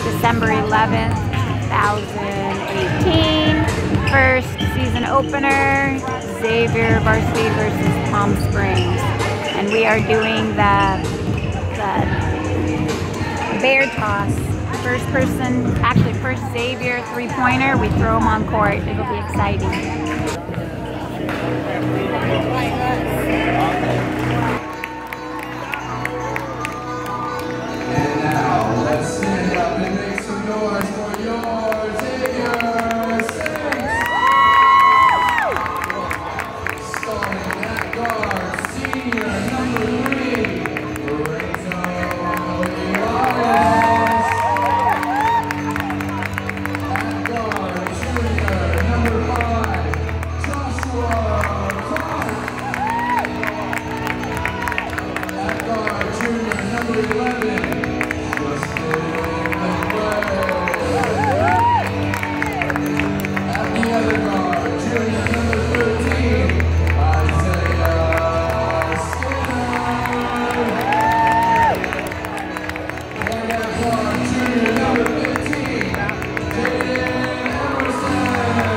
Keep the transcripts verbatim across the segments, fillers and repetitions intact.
December eleventh, two thousand eighteen. First season opener, Xavier Varsity versus Palm Springs. And we are doing the, the bear toss. First person, actually first Xavier three-pointer, we throw them on court. It'll be exciting. And now, let's stand up and make some noise for your Xavier Six. Starting at guard, senior number three, Lorenzo Olivares. At guard, junior number five, Joshua Clark. At guard, junior number eleven. At the other guard, junior number thirteen, Isaiah Skinner. And at guard, junior number fifteen, Jaden Emerson.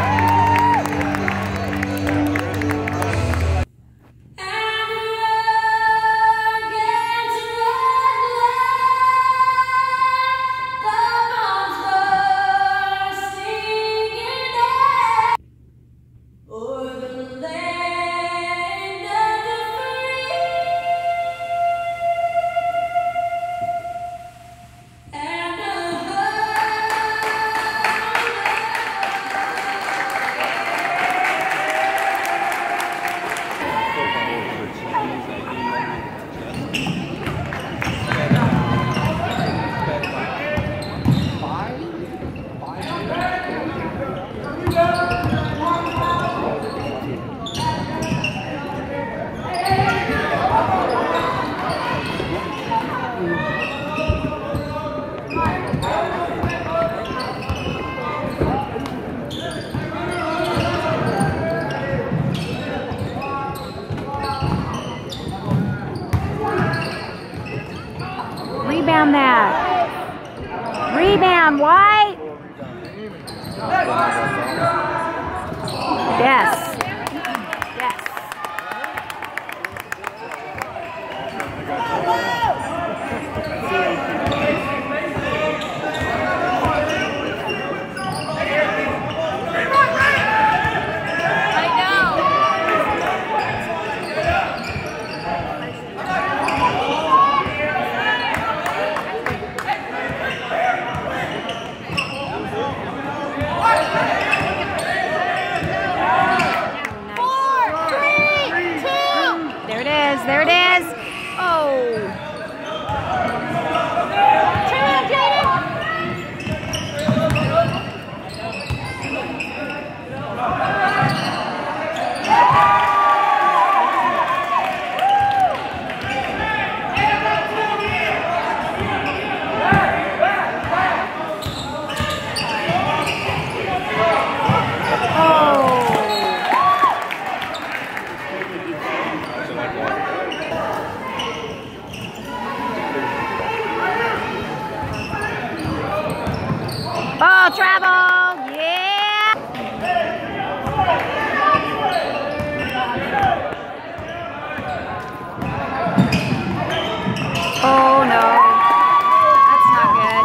Rebound that. Rebound, White. Yes. Yes. There it is. Oh. Turn around, Jaden. Ball travel, yeah! Oh no, that's not good.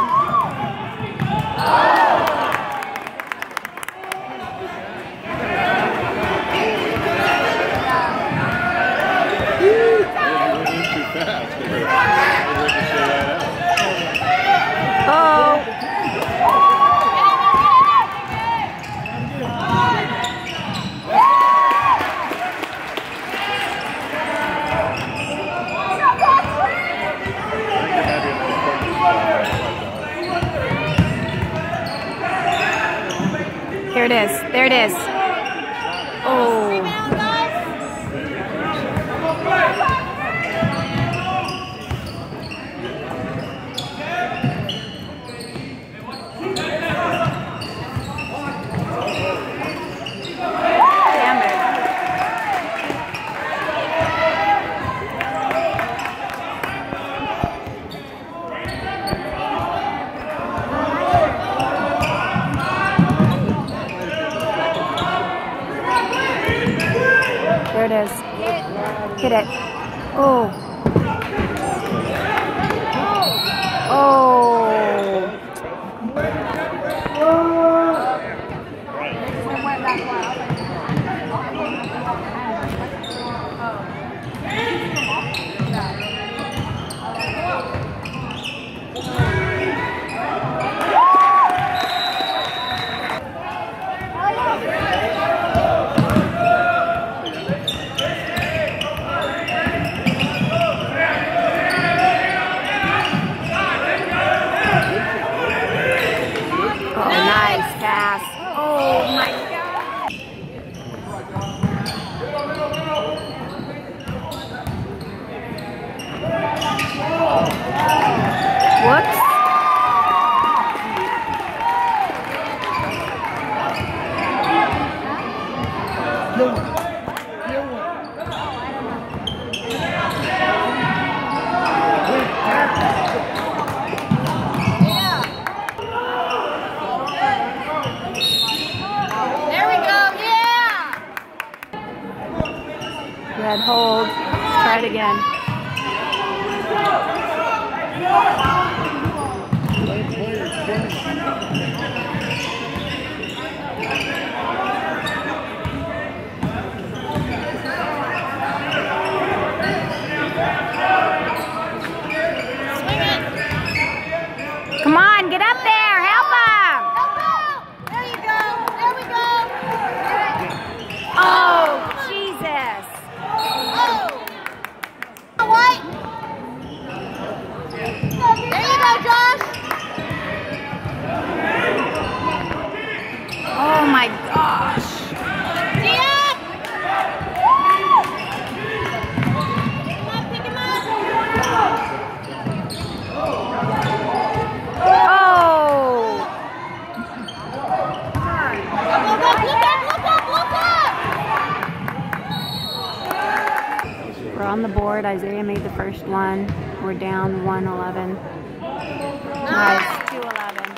Oh. Here it is. There it is. Oh. There it is. Hit it. Oh. Oh. Whoops. There we go, yeah! Good hold. Let's try it again. Come on, get up there, help him! Help him! There you go, there we go! Oh, Jesus! Oh! What? There you go, Josh! Oh my gosh! Dion! Pick him up, pick him up! Oh! Look up, look up, look up, look up! We're on the board. Isaiah made the first one. We're down one eleven. Nice, two eleven.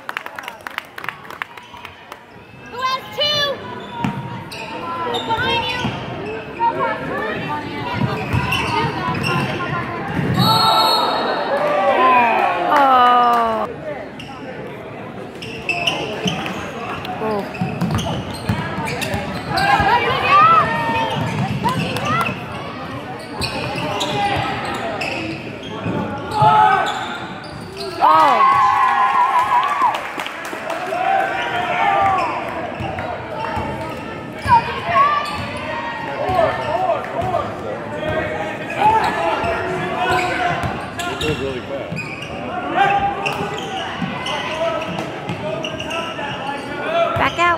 Who has two? Behind you! Oh! Oh. Oh! Really fast. Back out.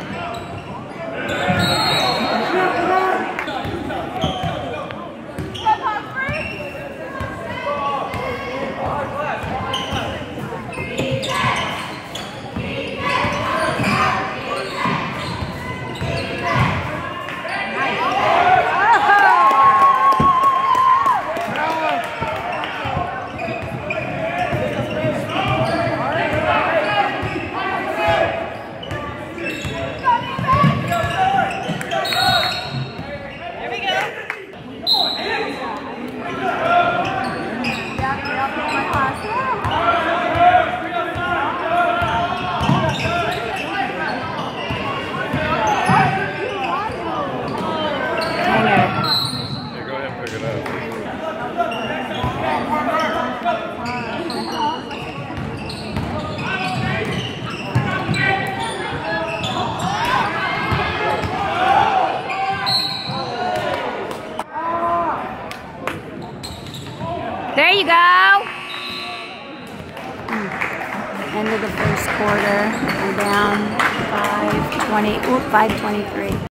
There you go. End of the first quarter. We're down five twenty. Oop, five twenty-three.